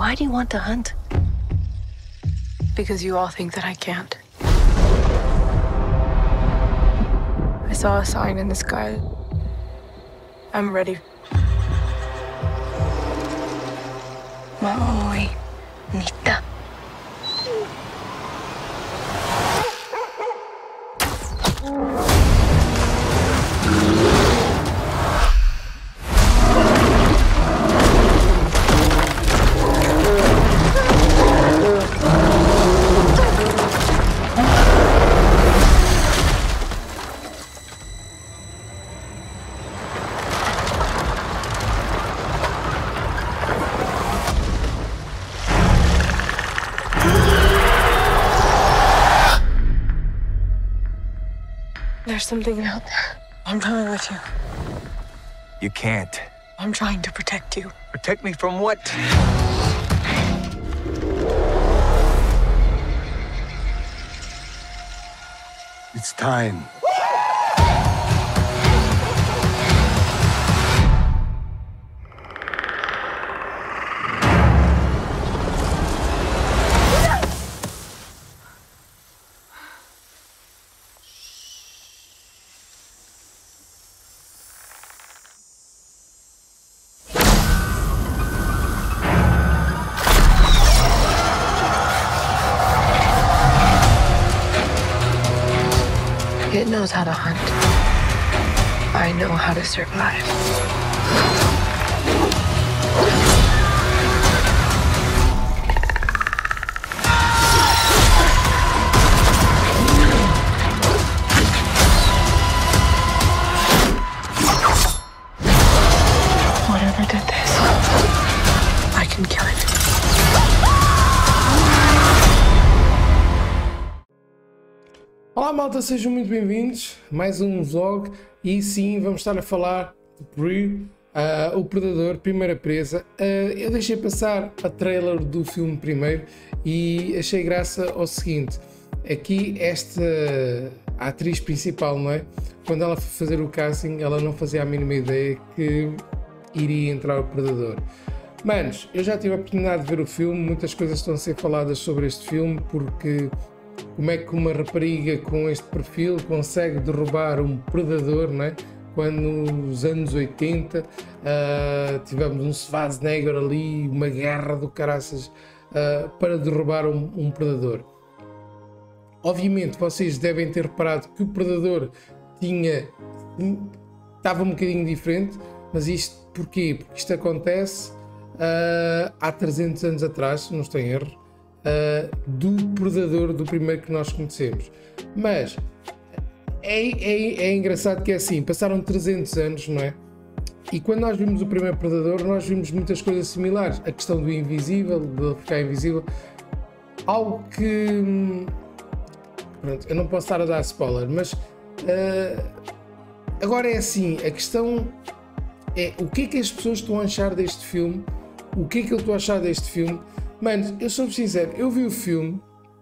Why do you want to hunt? Because you all think that I can't. I saw a sign in the sky. I'm ready. Maui, Nita. There's something out there. I'm coming with you. You can't. I'm trying to protect you. Protect me from what? It's time. It knows how to hunt. I know how to survive. Whatever did this, I can kill it. Olá malta, sejam muito bem-vindos a mais um vlog e sim, vamos estar a falar de Prey, o Predador, Primeira Presa. Eu deixei passar a trailer do filme primeiro e achei graça ao seguinte, aqui a atriz principal, não é? Quando ela foi fazer o casting, ela não fazia a mínima ideia que iria entrar o Predador. Manos, eu já tive a oportunidade de ver o filme, muitas coisas estão a ser faladas sobre este filme, porque como é que uma rapariga com este perfil consegue derrubar um predador, né? Quando nos anos 80 tivemos um Schwarzenegger ali, uma guerra do caraças para derrubar um predador. Obviamente vocês devem ter reparado que o predador estava um bocadinho diferente, mas isto porquê? Porque isto acontece há 300 anos atrás, se não estou em erro, do predador do primeiro que nós conhecemos. Mas é engraçado que é assim, passaram 300 anos, não é? E quando nós vimos o primeiro predador, nós vimos muitas coisas similares. A questão do invisível, de ficar invisível, algo que pronto, eu não posso estar a dar spoiler, mas agora é assim, a questão é o que é que as pessoas estão a achar deste filme, o que é que eu estou a achar deste filme. Mano, eu sou sincero, eu vi o filme,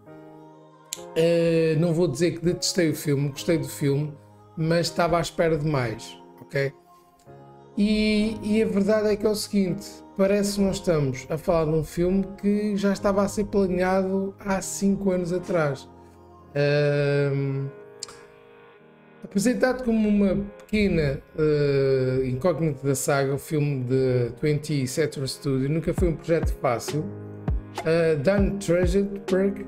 não vou dizer que detestei o filme, gostei do filme, mas estava à espera de mais, ok? E a verdade é que é o seguinte, parece que nós estamos a falar de um filme que já estava a ser planeado há 5 anos atrás. Apresentado como uma pequena incógnita da saga, o filme de 20th Century Studio nunca foi um projeto fácil. Dan Trachtenberg,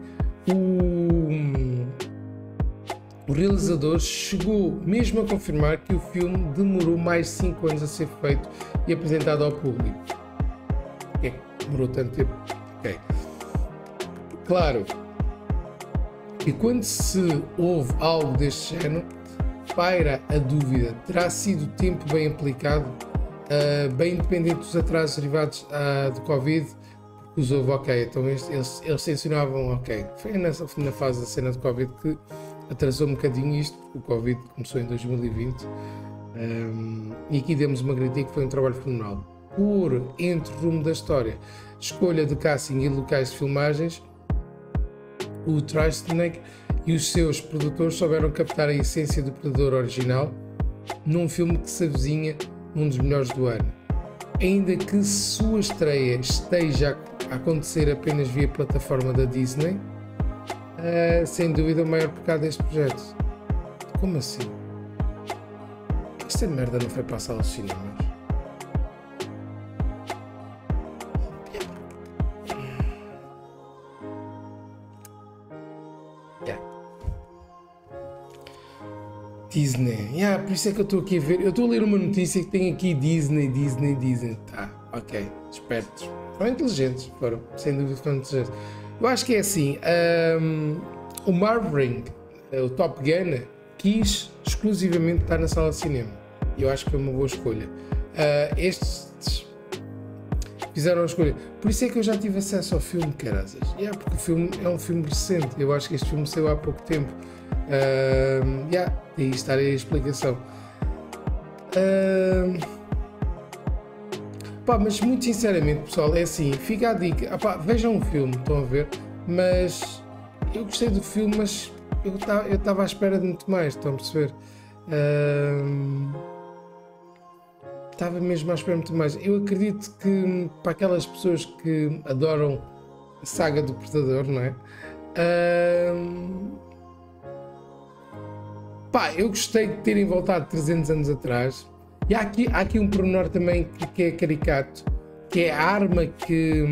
o realizador, chegou mesmo a confirmar que o filme demorou mais de 5 anos a ser feito e apresentado ao público. Porquê que demorou tanto tempo? Okay. Claro que quando se ouve algo deste género, paira a dúvida, terá sido tempo bem aplicado, bem independente dos atrasos derivados de Covid. Os houve, ok, então eles tensionavam, ok, foi na fase da cena de Covid que atrasou um bocadinho isto, o Covid começou em 2020 e aqui demos uma crítica que foi um trabalho fenomenal. Por entre o rumo da história, escolha de casting e locais de filmagens, o Trachtenberg e os seus produtores souberam captar a essência do Predador original num filme que se avizinha um dos melhores do ano. ainda que sua estreia esteja a acontecer apenas via plataforma da Disney, sem dúvida o maior pecado deste projeto. Como assim? Esta merda não foi para a sala de cinemas? Disney, por isso é que eu estou aqui a ver. Eu estou a ler uma notícia que tem aqui Disney. Tá, ok, espertos. Foram inteligentes, sem dúvida foram inteligentes. Eu acho que é assim, o Maverick, o Top Gun, quis exclusivamente estar na sala de cinema. Eu acho que foi uma boa escolha. Estes fizeram a escolha. Por isso é que eu já tive acesso ao filme, caraças. Porque o filme é um filme recente. Eu acho que este filme saiu há pouco tempo. E está aí a explicação. Mas muito sinceramente, pessoal, é assim, fica a dica. Vejam o filme, estão a ver? Mas eu gostei do filme, mas eu estava à espera de muito mais, estão a perceber? Estava mesmo à espera de muito mais. Eu acredito que para aquelas pessoas que adoram a saga do Predador, não é? Eu gostei de terem voltado 300 anos atrás. E há aqui um pormenor também que é caricato, que é a arma que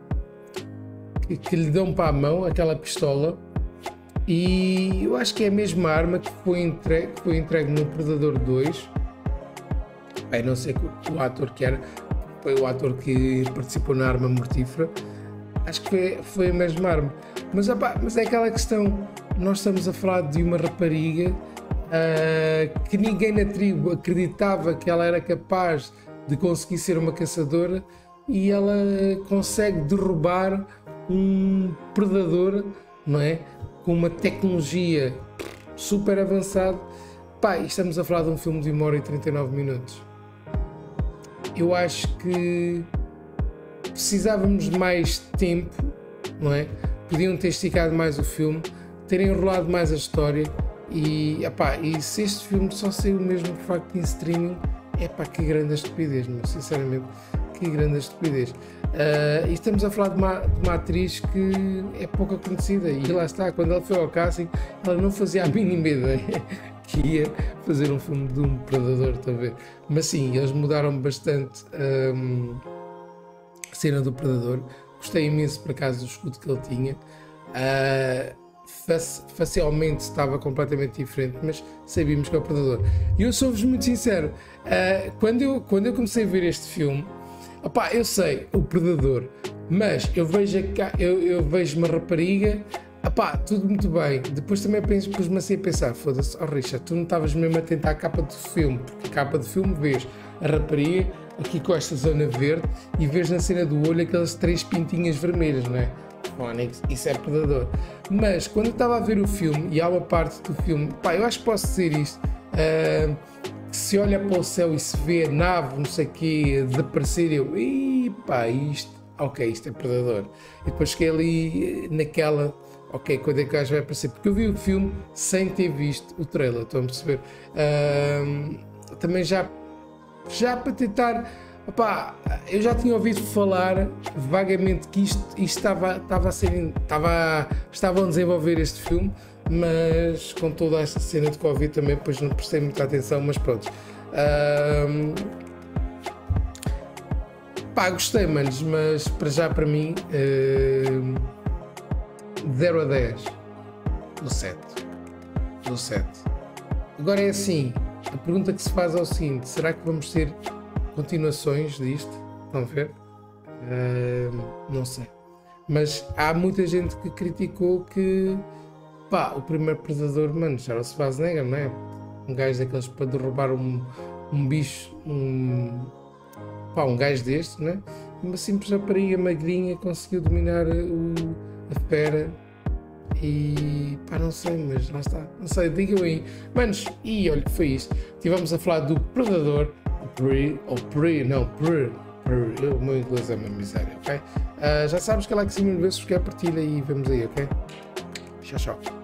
lhe dão para a mão, aquela pistola, e eu acho que é a mesma arma que foi entregue no Predador 2. Não sei o ator que era, foi o ator que participou na Arma Mortífera. Acho que foi a mesma arma. Mas é aquela questão, nós estamos a falar de uma rapariga que ninguém na tribo acreditava que ela era capaz de conseguir ser uma caçadora, e ela consegue derrubar um predador, não é? Com uma tecnologia super avançada. E estamos a falar de um filme de 1 hora e 39 minutos. Eu acho que precisávamos de mais tempo, não é? Podiam ter esticado mais o filme, terem enrolado mais a história. E se este filme só saiu mesmo por facto em streaming, que grande estupidez, meu, sinceramente, que grande estupidez. E estamos a falar de uma atriz que é pouco conhecida, e lá está, quando ela foi ao casting, ela não fazia a mínima ideia que ia fazer um filme de um predador, estão a ver? Mas sim, eles mudaram bastante a cena do predador. Gostei imenso, por acaso, do escudo que ele tinha. Facialmente estava completamente diferente, mas sabíamos que é o predador. E eu sou-vos muito sincero, quando eu comecei a ver este filme, eu sei o predador, mas eu vejo uma rapariga, tudo muito bem. Depois também pus-me assim a pensar, foda-se, Richard, tu não estavas mesmo a tentar a capa do filme, porque a capa do filme vês a rapariga aqui com esta zona verde e vês na cena do olho aquelas 3 pintinhas vermelhas, não é? Isso é predador. Mas quando eu estava a ver o filme, e há uma parte do filme, eu acho que posso dizer isto, se olha para o céu e se vê a nave, não sei o quê, desaparecer, isto é predador. E depois fiquei ali naquela, quando é que o gajo vai aparecer? Porque eu vi o filme sem ter visto o trailer, estão a perceber? Também já para tentar, eu já tinha ouvido falar vagamente que estavam a desenvolver este filme, mas com toda esta cena de Covid também depois não prestei muita atenção, mas pronto. Gostei, manos, mas para já, para mim, 0 a 10 do 7. Agora é assim, a pergunta que se faz é o seguinte: será que vamos ter continuações disto? Estão a ver? Não sei. Mas há muita gente que criticou que o primeiro predador, mano, já era o Schwarzenegger, não é? Um gajo daqueles para derrubar um bicho, um gajo deste, não é? E uma simples rapariga magrinha conseguiu dominar a fera. E não sei, mas lá está, não sei, digam aí, manos. E olha, foi isto. Estivemos a falar do Predador, o meu inglês é uma miséria, ok? Já sabes que é lá que cima vezes quer partilha e vemos aí, ok? Tchau.